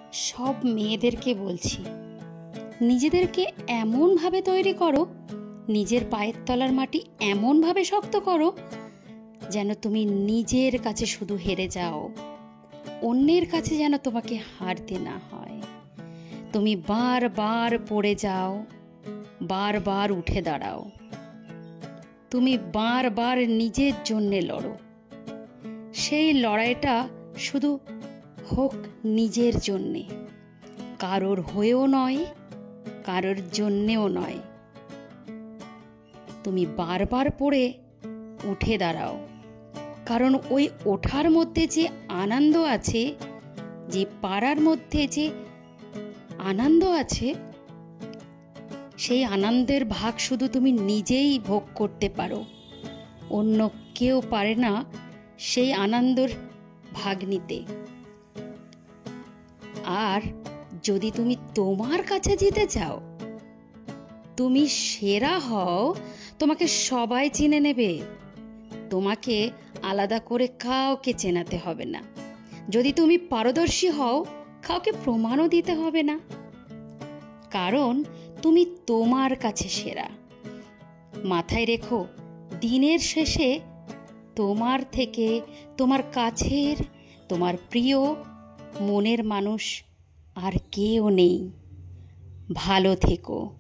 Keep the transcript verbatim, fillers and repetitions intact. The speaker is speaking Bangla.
সব মেয়েদেরকে বলছি, নিজেদেরকে এমনভাবে তৈরি করো, নিজের পায়ের তলার মাটি এমনভাবে শক্ত করো যেন তুমি নিজের কাছে শুধু হেরে যাও, অন্যের কাছে যেন তোমাকে হারতে না হয়। তুমি বারবার পড়ে যাও, বারবার উঠে দাঁড়াও। তুমি বারবার নিজের জন্যে লড়ো। সেই লড়াইটা শুধু হোক নিজের জন্যে, কারোর হয়েও নয়, কারোর জন্যেও নয়। তুমি বারবার পড়ে উঠে দাঁড়াও, কারণ ওই ওঠার মধ্যে যে আনন্দ আছে, যে পারার মধ্যে যে আনন্দ আছে, সেই আনন্দের ভাগ শুধু তুমি নিজেই ভোগ করতে পারো। অন্য কেউ পারে না সেই আনন্দের ভাগ নিতে। আর যদি তুমি তোমার কাছে যেতে চাও, তুমি সেরা হও, তোমাকে সবাই চিনে নেবে। তোমাকে আলাদা করে কাউকে চেনাতে হবে না। যদি তুমি পারদর্শী হও, কাউকে প্রমাণও দিতে হবে না, কারণ তুমি তোমার কাছে সেরা। মাথায় রেখো, দিনের শেষে তোমার থেকে তোমার কাছের, তোমার প্রিয় মনের মানুষ আর কেউ নেই। ভালো থেকো।